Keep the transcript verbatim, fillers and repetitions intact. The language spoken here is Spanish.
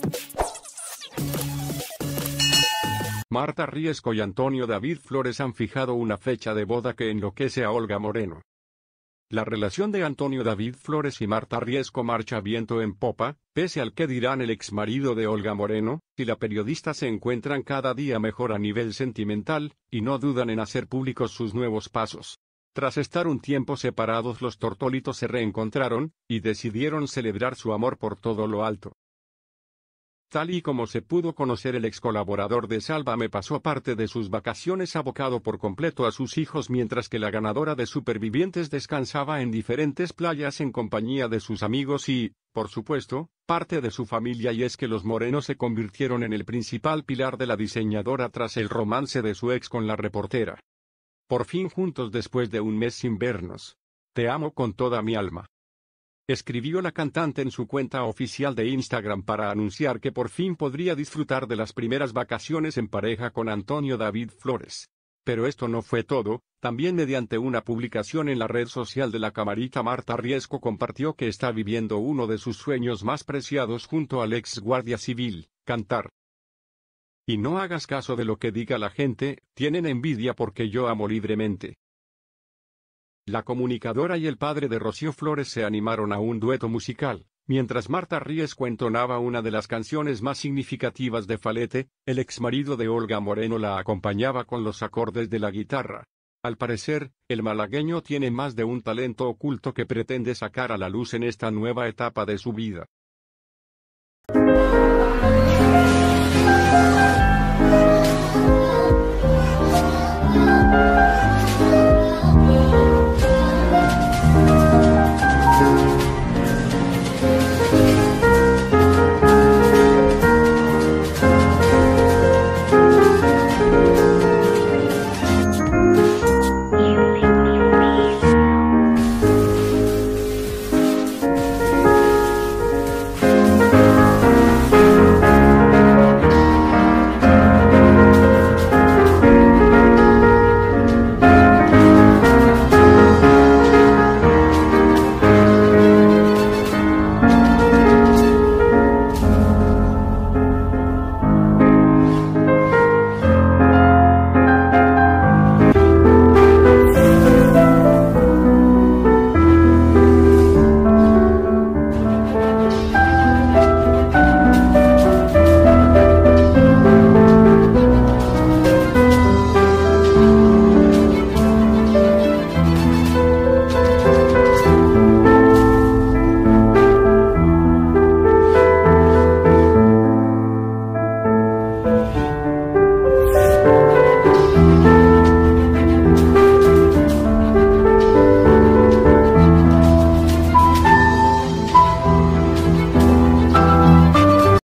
Marta Riesco y Antonio David Flores han fijado una fecha de boda que enloquece a Olga Moreno. La relación de Antonio David Flores y Marta Riesco marcha viento en popa, pese al que dirán el exmarido de Olga Moreno, y la periodista se encuentran cada día mejor a nivel sentimental, y no dudan en hacer públicos sus nuevos pasos. Tras estar un tiempo separados, los tortolitos se reencontraron, y decidieron celebrar su amor por todo lo alto. Tal y como se pudo conocer, el ex colaborador de Sálvame pasó parte de sus vacaciones abocado por completo a sus hijos, mientras que la ganadora de Supervivientes descansaba en diferentes playas en compañía de sus amigos y, por supuesto, parte de su familia. Y es que los Moreno se convirtieron en el principal pilar de la diseñadora tras el romance de su ex con la reportera. Por fin juntos después de un mes sin vernos. Te amo con toda mi alma. Escribió la cantante en su cuenta oficial de Instagram para anunciar que por fin podría disfrutar de las primeras vacaciones en pareja con Antonio David Flores. Pero esto no fue todo, también mediante una publicación en la red social de la camarita, Marta Riesco compartió que está viviendo uno de sus sueños más preciados junto al ex guardia civil, cantar. Y no hagas caso de lo que diga la gente, tienen envidia porque yo amo libremente. La comunicadora y el padre de Rocío Flores se animaron a un dueto musical, mientras Marta Riesco entonaba una de las canciones más significativas de Falete. El exmarido de Olga Moreno la acompañaba con los acordes de la guitarra. Al parecer, el malagueño tiene más de un talento oculto que pretende sacar a la luz en esta nueva etapa de su vida.